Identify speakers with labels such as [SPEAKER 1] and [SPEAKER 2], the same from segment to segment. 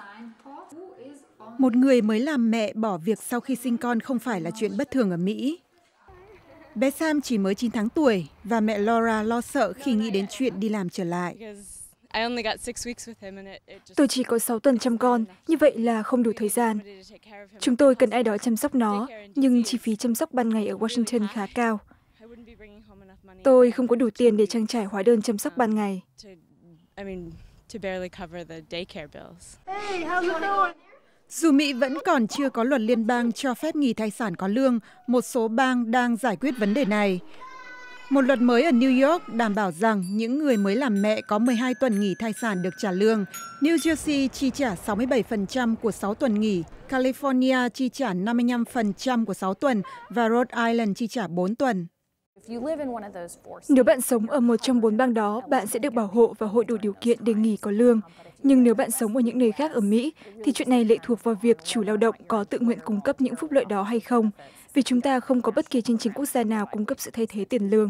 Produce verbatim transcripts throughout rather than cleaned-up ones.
[SPEAKER 1] Một người mới làm mẹ bỏ việc sau khi sinh con không phải là chuyện bất thường ở Mỹ. Bé Sam chỉ mới chín tháng tuổi và mẹ Laura lo sợ khi nghĩ đến chuyện đi làm trở lại.
[SPEAKER 2] Tôi chỉ có sáu tuần chăm con, như vậy là không đủ thời gian. Chúng tôi cần ai đó chăm sóc nó, nhưng chi phí chăm sóc ban ngày ở Washington khá cao. Tôi không có đủ tiền để trang trải hóa đơn chăm sóc ban ngày.
[SPEAKER 1] Dù Mỹ vẫn còn chưa có luật liên bang cho phép nghỉ thai sản có lương, một số bang đang giải quyết vấn đề này. Một luật mới ở New York đảm bảo rằng những người mới làm mẹ có mười hai tuần nghỉ thai sản được trả lương. New Jersey chi trả sáu mươi bảy phần trăm của sáu tuần nghỉ, California chi trả năm mươi lăm phần trăm của sáu tuần và Rhode Island chi trả bốn tuần.
[SPEAKER 2] Nếu bạn sống ở một trong bốn bang đó, bạn sẽ được bảo hộ và hội đủ điều kiện để nghỉ có lương. Nhưng nếu bạn sống ở những nơi khác ở Mỹ, thì chuyện này lệ thuộc vào việc chủ lao động có tự nguyện cung cấp những phúc lợi đó hay không, vì chúng ta không có bất kỳ chương trình quốc gia nào cung cấp sự thay thế tiền lương.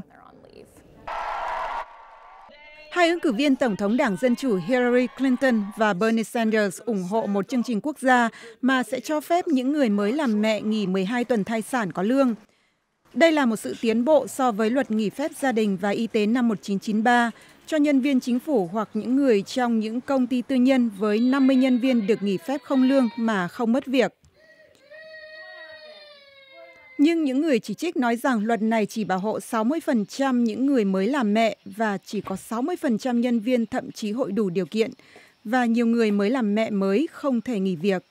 [SPEAKER 1] Hai ứng cử viên Tổng thống Đảng Dân Chủ Hillary Clinton và Bernie Sanders ủng hộ một chương trình quốc gia mà sẽ cho phép những người mới làm mẹ nghỉ mười hai tuần thai sản có lương. Đây là một sự tiến bộ so với luật nghỉ phép gia đình và y tế năm một nghìn chín trăm chín mươi ba, cho nhân viên chính phủ hoặc những người trong những công ty tư nhân với năm mươi nhân viên được nghỉ phép không lương mà không mất việc. Nhưng những người chỉ trích nói rằng luật này chỉ bảo hộ sáu mươi phần trăm những người mới làm mẹ và chỉ có sáu mươi phần trăm nhân viên thậm chí hội đủ điều kiện, và nhiều người mới làm mẹ mới không thể nghỉ việc.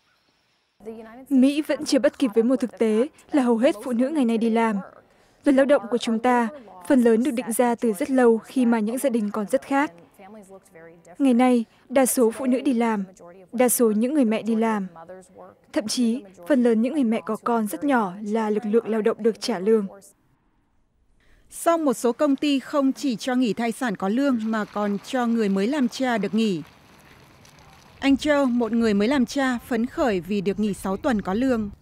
[SPEAKER 2] Mỹ vẫn chưa bắt kịp với một thực tế là hầu hết phụ nữ ngày nay đi làm. Luật lao động của chúng ta, phần lớn được định ra từ rất lâu khi mà những gia đình còn rất khác. Ngày nay, đa số phụ nữ đi làm, đa số những người mẹ đi làm. Thậm chí, phần lớn những người mẹ có con rất nhỏ là lực lượng lao động được trả lương.
[SPEAKER 1] Song một số công ty không chỉ cho nghỉ thai sản có lương mà còn cho người mới làm cha được nghỉ. Anh Joe, một người mới làm cha, phấn khởi vì được nghỉ sáu tuần có lương.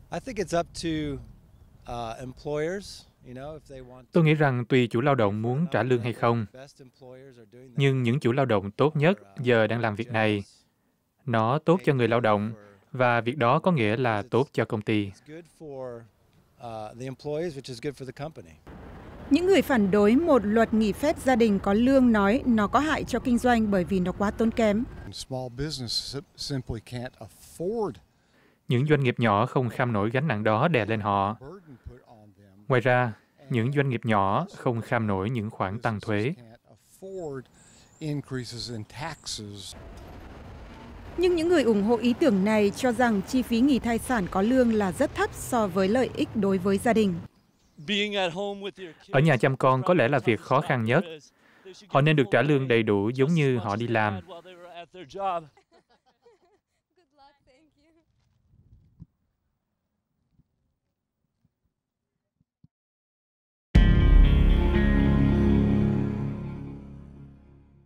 [SPEAKER 3] Tôi nghĩ rằng tùy chủ lao động muốn trả lương hay không. Nhưng những chủ lao động tốt nhất giờ đang làm việc này. Nó tốt cho người lao động, và việc đó có nghĩa là tốt cho công ty.
[SPEAKER 1] Những người phản đối một luật nghỉ phép gia đình có lương nói nó có hại cho kinh doanh bởi vì nó quá tốn kém.
[SPEAKER 3] Những doanh nghiệp nhỏ không kham nổi gánh nặng đó đè lên họ. Ngoài ra, những doanh nghiệp nhỏ không kham nổi những khoản tăng thuế.
[SPEAKER 1] Nhưng những người ủng hộ ý tưởng này cho rằng chi phí nghỉ thai sản có lương là rất thấp so với lợi ích đối với gia đình.
[SPEAKER 3] Ở nhà chăm con có lẽ là việc khó khăn nhất. Họ nên được trả lương đầy đủ giống như họ đi làm.